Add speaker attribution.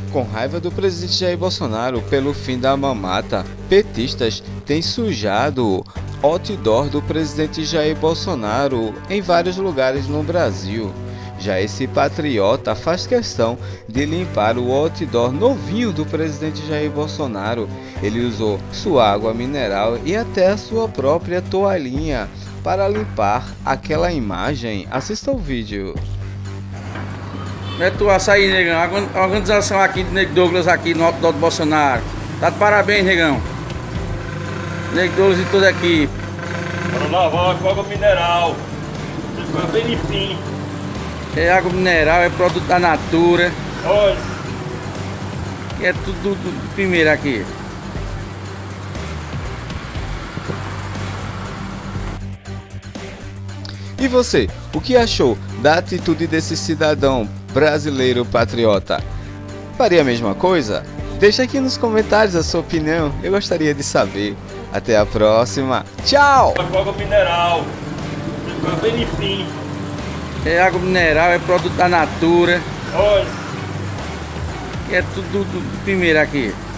Speaker 1: Com raiva do presidente Jair Bolsonaro pelo fim da mamata, petistas têm sujado outdoor do presidente Jair Bolsonaro em vários lugares no Brasil. Já esse patriota faz questão de limpar o outdoor novinho do presidente Jair Bolsonaro. Ele usou sua água mineral e até a sua própria toalhinha para limpar aquela imagem. Assista o vídeo.
Speaker 2: É tua açaí, negão. A organização aqui do Nego Douglas aqui no outdoor do Bolsonaro. Tá de parabéns, negão. Nego Douglas e toda aqui.
Speaker 3: Para lavar com água mineral. Fica bem limpinho.
Speaker 2: É água mineral, é produto da Natura.
Speaker 3: Olha.
Speaker 2: E é tudo primeiro aqui.
Speaker 1: E você, o que achou da atitude desse cidadão brasileiro patriota? Faria a mesma coisa? Deixa aqui nos comentários a sua opinião, eu gostaria de saber. Até a próxima, tchau!
Speaker 3: Com água mineral. Fica bem limpinho.
Speaker 2: É água mineral, é produto da Natura.
Speaker 3: Olha.
Speaker 2: E é tudo primeiro aqui.